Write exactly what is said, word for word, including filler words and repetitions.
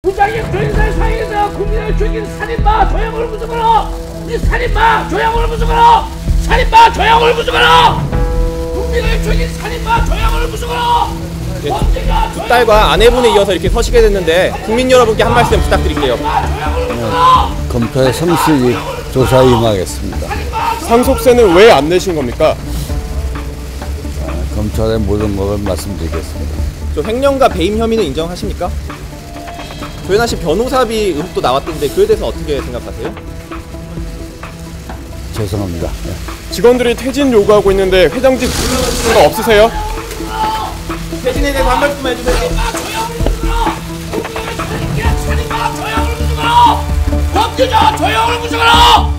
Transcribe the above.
부장님 조인사의 사회에서 국민을 죽인 살인마 조영을 무조건으로 이 살인마 조영을 무조건으로 살인마 조영을 무조건으로 국민을 죽인 살인마 조영을 무조건으로 두 딸과 아내분에 이어서 이렇게 서시게 됐는데 국민 여러분께 한 말씀 부탁드릴게요. 네, 검토에 성실히 조사에 임하겠습니다. 상속세는 왜 안 내신 겁니까? 아, 검찰의 모든 것을 말씀드리겠습니다. 저 횡령과 배임 혐의는 인정하십니까? 조현아 씨 변호사비 의혹도 나왔던데 그에 대해서 어떻게 생각하세요? 죄송합니다. 네. 직원들이 퇴진 요구하고 있는데 회장직 거 없으세요? 퇴진에 대해서 한 말씀 해주세요. 범죄자 조영을 무조건으로 범죄자 조영을 무조건으로